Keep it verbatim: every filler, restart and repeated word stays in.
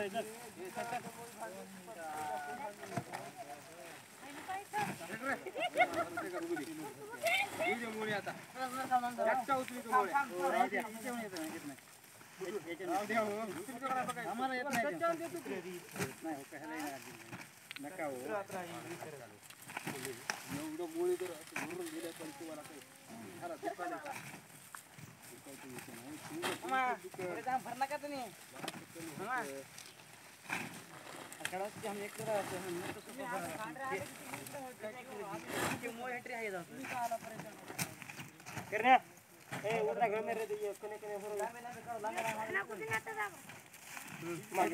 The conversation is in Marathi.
भरना का तुम्ही हम एक करण्या ए उडना घर में रे ये कने कने